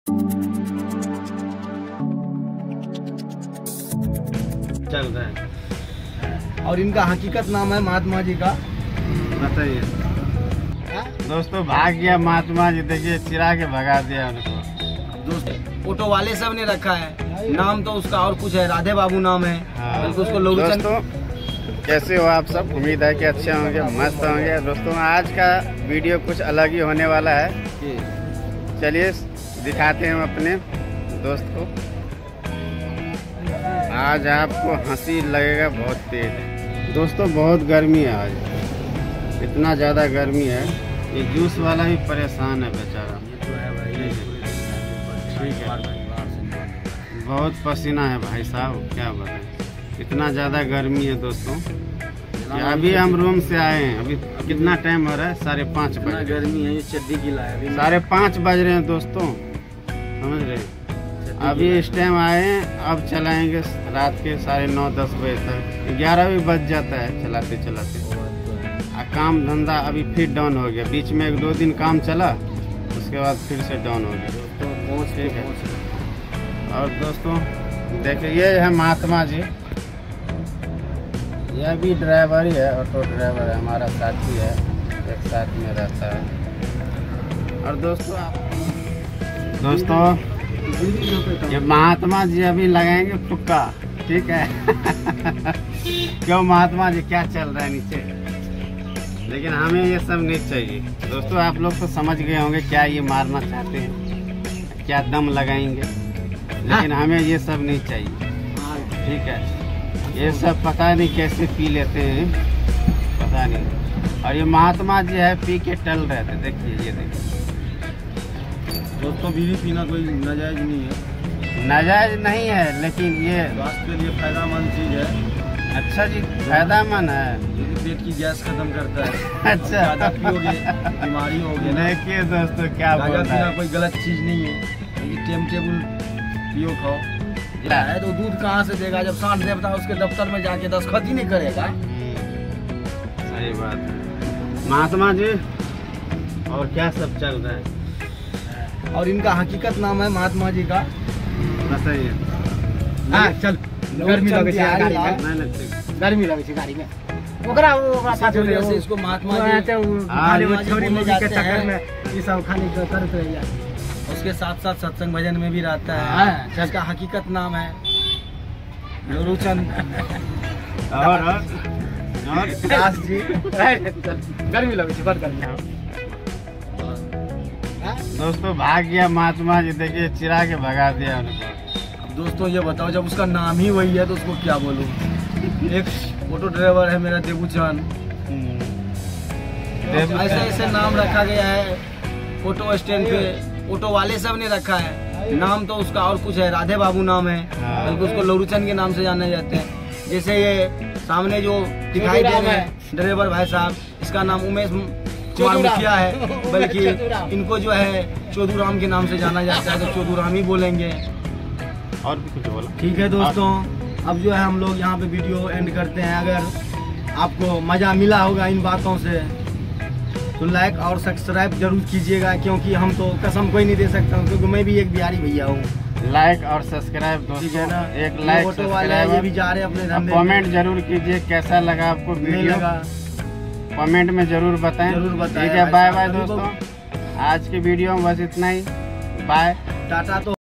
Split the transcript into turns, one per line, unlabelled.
चल रहा है।
और इनका हकीकत नाम है महात्मा जी का।
बताइए दोस्तों, भाग गया महात्मा जी, देखिए चिरा के भगा दिया उनको।
दोस्त ऑटो वाले सब ने रखा है, नाम तो उसका और कुछ है, राधे बाबू नाम है।
हाँ।
उसको लोरुचन।
दोस्तों कैसे हो आप सब? उम्मीद है कि अच्छे होंगे, मस्त होंगे। दोस्तों आज का वीडियो कुछ अलग ही होने वाला है। चलिए दिखाते हैं हम अपने दोस्त को। आज आपको हंसी लगेगा, बहुत तेज। दोस्तों बहुत गर्मी है आज, इतना ज़्यादा गर्मी है, ये जूस वाला भी परेशान है बेचारा। ठीक है, बहुत पसीना है भाई साहब, क्या बताएं, इतना ज़्यादा गर्मी है दोस्तों। अभी हम रूम से आए हैं, अभी कितना टाइम हो रहा है? 5:30 बजे।
गर्मी है, ये चड्डी गिला है।
5:30 बज रहे हैं दोस्तों, समझ रहे हैं। अभी इस टाइम आए हैं, अब चलाएंगे रात के 9:30-10 बजे तक। 11 भी बज जाता है चलाते चलाते। काम धंधा अभी फिर डाउन हो गया, बीच में 1-2 दिन काम चला, उसके बाद फिर से डाउन हो गया। ठीक है। और दोस्तों देखिए ये है महात्मा जी, यह भी ड्राइवर ही है, ऑटो ड्राइवर है, हमारा साथी है, एक साथ में रहता है। और दोस्तों ये महात्मा जी अभी लगाएंगे फुक्का, ठीक है। क्यों महात्मा जी, क्या चल रहा है नीचे? लेकिन हमें ये सब नहीं चाहिए दोस्तों। आप लोग तो समझ गए होंगे क्या ये मारना चाहते हैं, क्या दम लगाएंगे, लेकिन हमें ये सब नहीं चाहिए, ठीक है। ये सब पता नहीं कैसे पी लेते हैं, पता नहीं। और ये महात्मा जी है, पी के टल रहे थे, देखिए ये देखिए
दोस्तों। बीड़ी पीना कोई नाजायज नहीं है,
नाजायज नहीं है, लेकिन ये
स्वास्थ्य के लिए फायदेमंद चीज है।
अच्छा जी, फायदेमंद है,
पेट की गैस खत्म करता है।
अच्छा,
ज्यादा पियोगे बीमारी होगी।
देखिए दोस्तों क्या बोल रहा है।
कोई गलत चीज नहीं है, ये टाइम टेबल पियो खाओ है। तो दूध कहाँ से देगा जब सांड देवता उसके दफ्तर में जाके दस्तखत ही नहीं करेगा।
सही बात है महात्मा जी। और क्या सब चल रहा है?
और इनका हकीकत नाम है महात्मा जी का।
बताइए।
चल गर्मी लगे गाड़ी में, गर्मी लगे गाड़ी में। ओकरा साथ में इसको महात्मा जी के चक्कर में ये सब खाने का करते हैं। उसके साथ साथ सत्संग भजन में भी रहता है, जिसका हकीकत नाम है लोरुचन। और दास जी। गर्मी लगे, बड़ गर्मी।
दोस्तों भाग गया महात्मा जी, देखिए चिरा के भगा दिया उनको।
दोस्तों ये बताओ, जब उसका नाम ही वही है तो उसको क्या बोलूं। एक ऑटो ड्राइवर है मेरा देवूचंद, ऐसे ऐसे नाम रखा गया है ऑटो स्टैंड पे। ऑटो वाले सब ने रखा है, नाम तो उसका और कुछ है, राधे बाबू नाम है, बल्कि उसको लोरुचन के नाम से जाने जाते हैं। जैसे ये सामने जो दिखाई दे रहे हैं ड्राइवर भाई साहब, इसका नाम उमेश कुमार मुखिया है, बल्कि इनको जो है चौधुराम के नाम से जाना जाता है, तो चौधुराम ही बोलेंगे।
और भी कुछ बोला?
ठीक है दोस्तों, अब जो है हम लोग यहाँ पे वीडियो एंड करते हैं। अगर आपको मज़ा मिला होगा इन बातों से तो लाइक और सब्सक्राइब जरूर कीजिएगा, क्योंकि हम तो कसम कोई नहीं दे सकता हूँ, क्योंकि मैं भी एक बिहारी भैया हूँ।
लाइक और सब्सक्राइब दोस्तों, है ना? एक लाइक
सब्सक्राइब, ये भी जा रहे हैं अपने धंधे।
कमेंट जरूर कीजिए कैसा लगा आपको वीडियो, कमेंट में जरूर बताएं। ठीक है, बाय बाय दोस्तों। आज की वीडियो में बस इतना ही, बाय टाटा। तो